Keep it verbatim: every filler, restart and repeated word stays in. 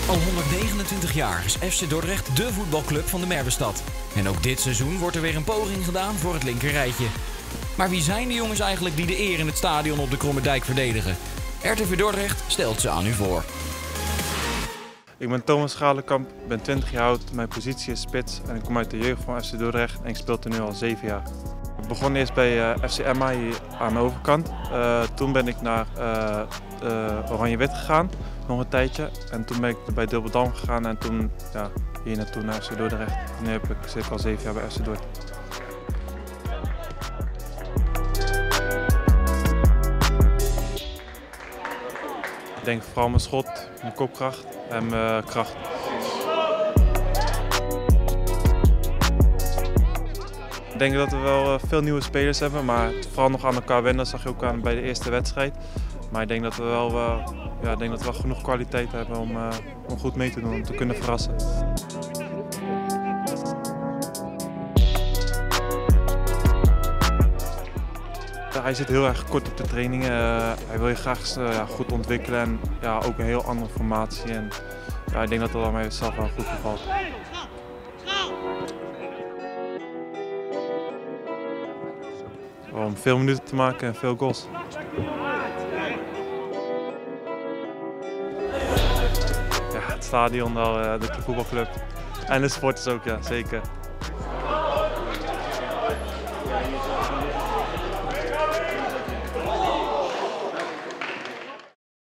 Al honderdnegenentwintig jaar is F C Dordrecht dé voetbalclub van de Merwestad. En ook dit seizoen wordt er weer een poging gedaan voor het linkerrijtje. Maar wie zijn de jongens eigenlijk die de eer in het stadion op de Kromme Dijk verdedigen? R T V Dordrecht stelt ze aan u voor. Ik ben Thomas Schalenkamp, ben twintig jaar oud, mijn positie is spits en ik kom uit de jeugd van F C Dordrecht en ik speel er nu al zeven jaar. Ik begon eerst bij uh, F C Emma hier aan de overkant. Uh, toen ben ik naar uh, uh, Oranje-Wit gegaan, nog een tijdje. En toen ben ik bij Dilberdam gegaan en toen ja, hier naartoe naar F C Dordrecht. En nu heb ik, zit ik al zeven jaar bij F C Dordrecht. Ik denk vooral mijn schot, mijn kopkracht en mijn kracht. Ik denk dat we wel veel nieuwe spelers hebben, maar vooral nog aan elkaar wennen. Dat zag je ook aan bij de eerste wedstrijd. Maar ik denk dat we wel, uh, ja, ik denk dat we wel genoeg kwaliteit hebben om, uh, om goed mee te doen, om te kunnen verrassen. Hij zit heel erg kort op de trainingen. Uh, hij wil je graag uh, ja, goed ontwikkelen en ja, ook een heel andere formatie. En, ja, ik denk dat dat al mij zelf wel goed bevalt. Om veel minuten te maken en veel goals. Ja, het stadion, de voetbalclub en de sporters ook, ja, zeker.